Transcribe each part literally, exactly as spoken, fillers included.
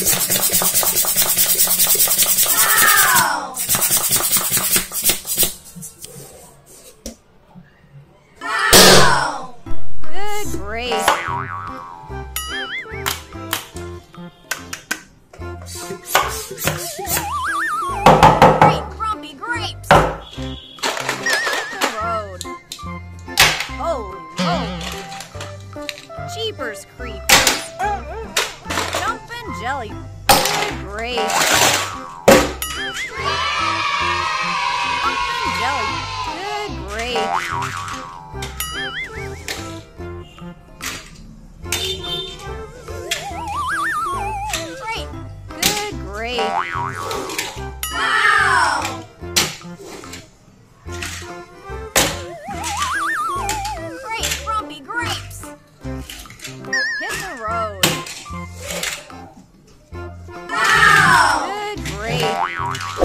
Good grace. Great grumpy grapes. Hit the road. Holy moly. Jeepers creepers. Jumpin' jelly. Good grace. Jumpin' jelly. Good grace. Great. Good grace. Wow! Great grumpy grapes. Hit the road. Wow! Good grace.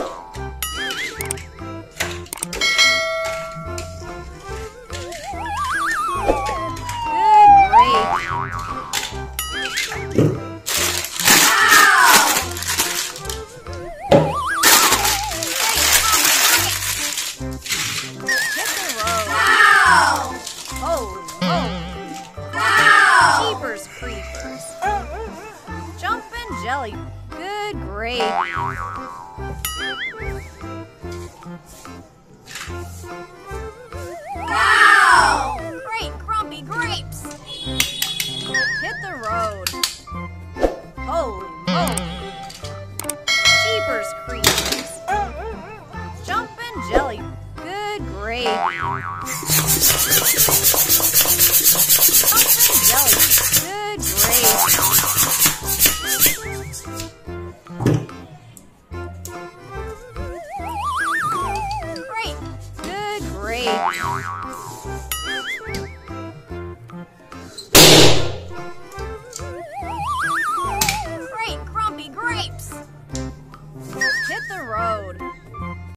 Jeepers creepers. Jumpin' jelly. Good grape. Wow! Great grumpy grapes. Hit the road. Holy moly. Jeepers creepers. Jumpin' jelly. Good grape. Jumpin' jelly. Good grape. Great. Good grape.